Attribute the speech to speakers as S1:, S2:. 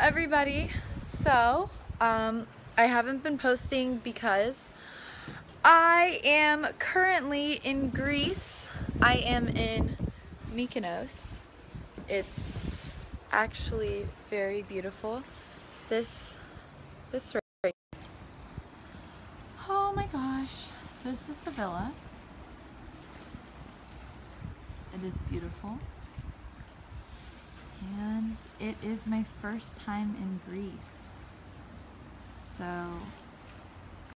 S1: everybody. So, I haven't been posting because I am currently in Greece. I am in Mykonos. It's actually very beautiful. This right. Oh my gosh. This is the villa. It is beautiful. And it is my first time in Greece. So